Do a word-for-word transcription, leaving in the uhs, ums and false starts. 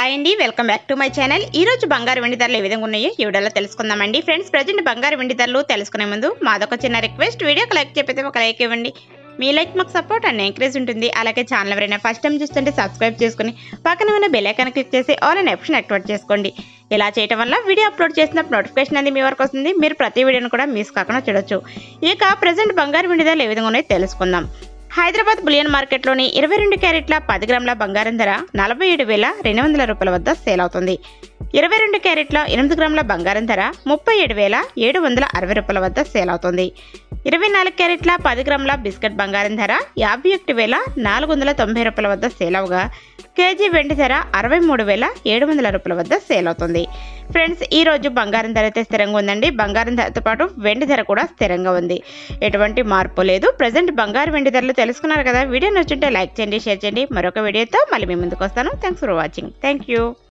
Hi అండి, welcome back to my channel. ఈ రోజు బంగారు వెండి ధరలు ఏ విధంగా ఉన్నాయో ఈ వీడియోలో తెలుసుకుందామండి. ఫ్రెండ్స్, ప్రజెంట్ బంగారు వెండి ధరలు తెలుసుకునే ముందు మాదొక చిన్న రిక్వెస్ట్, వీడియోకి లైక్ చెప్పితే ఒక లైక్ ఇవ్వండి. మీ లైక్ మాకు సపోర్ట్ అండ్ ఎంకరేజ్ ఉంటుంది. అలాగే ఛానల్ ఎవరైనా ఫస్ట్ టైం చూస్తుంటే సబ్స్క్రైబ్ చేసుకుని పక్కన ఉన్న బెల్ ఐకాన్ క్లిక్ చేసి ఆల్ అనే ఆప్షన్ యాక్టివేట్ చేసుకోండి. ఇలా చేయడం వల్ల వీడియో అప్లోడ్ చేసినప్పుడు నోటిఫికేషన్ అనేది మీ వరకు వస్తుంది. మీరు ప్రతి వీడియోను కూడా మిస్ కాకుండా చూడొచ్చు. ఇక ప్రజెంట్ బంగారు వెండి ధరలు ఏ విధంగా ఉన్నాయో తెలుసుకుందాం. హైదరాబాద్ బులియన్ మార్కెట్లోని ఇరవై రెండు క్యారెట్ల పది గ్రాముల బంగారం ధర నలభై ఏడు వేల రెండు వందల రూపాయల వద్ద సేల్ అవుతుంది. ఇరవై రెండు క్యారెట్ల ఎనిమిది గ్రాముల బంగారం ధర ముప్పై ఏడు వేల ఏడు వందల అరవై రూపాయల వద్ద సేల్ అవుతుంది. ఇరవై నాలుగు క్యారెట్ల పది గ్రాముల బిస్కెట్ బంగారం ధర యాభై ఒకటి వేల నాలుగు వందల తొంభై రూపాయల వద్ద సేల్ అవగా కేజీ వెండి ధర అరవై మూడు వేల ఏడు వందల రూపాయల వద్ద సేల్ అవుతుంది. ఫ్రెండ్స్, ఈ రోజు బంగారం ధర అయితే స్థిరంగా ఉందండి. బంగారం ధరతో పాటు వెండి ధర కూడా స్థిరంగా ఉంది. ఎటువంటి మార్పు లేదు. ప్రజెంట్ బంగారు వెండి ధరలు తెలుసుకున్నారు కదా. వీడియో నచ్చుంటే లైక్ చేయండి, షేర్ చేయండి. మరొక వీడియోతో మళ్ళీ మీ ముందుకు వస్తాను. Thanks for watching. Thank you.